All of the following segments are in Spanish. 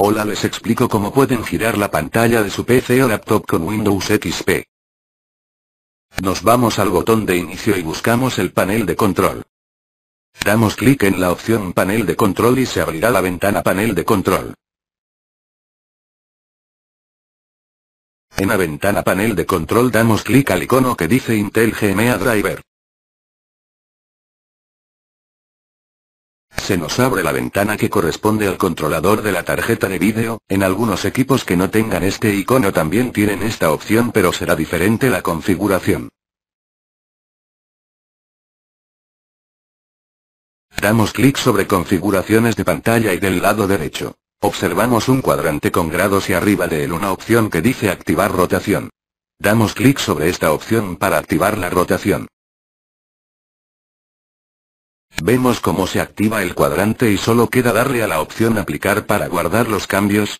Hola, les explico cómo pueden girar la pantalla de su PC o laptop con Windows XP. Nos vamos al botón de inicio y buscamos el panel de control. Damos clic en la opción panel de control y se abrirá la ventana panel de control. En la ventana panel de control damos clic al icono que dice Intel GMA Driver. Se nos abre la ventana que corresponde al controlador de la tarjeta de vídeo. En algunos equipos que no tengan este icono también tienen esta opción, pero será diferente la configuración. Damos clic sobre configuraciones de pantalla y del lado derecho observamos un cuadrante con grados y arriba de él una opción que dice activar rotación. Damos clic sobre esta opción para activar la rotación. Vemos cómo se activa el cuadrante y solo queda darle a la opción aplicar para guardar los cambios.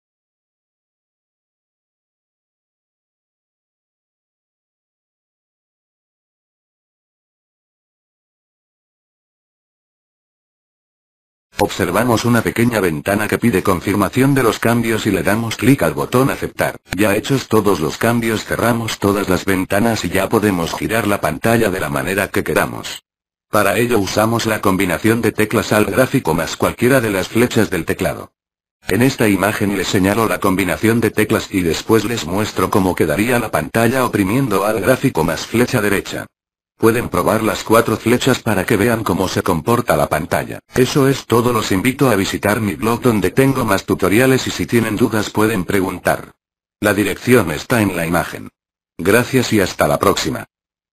Observamos una pequeña ventana que pide confirmación de los cambios y le damos clic al botón aceptar. Ya hechos todos los cambios, cerramos todas las ventanas y ya podemos girar la pantalla de la manera que queramos. Para ello usamos la combinación de teclas Alt gráfico más cualquiera de las flechas del teclado. En esta imagen les señalo la combinación de teclas y después les muestro cómo quedaría la pantalla oprimiendo Alt gráfico más flecha derecha. Pueden probar las 4 flechas para que vean cómo se comporta la pantalla. Eso es todo, los invito a visitar mi blog donde tengo más tutoriales y si tienen dudas pueden preguntar. La dirección está en la imagen. Gracias y hasta la próxima.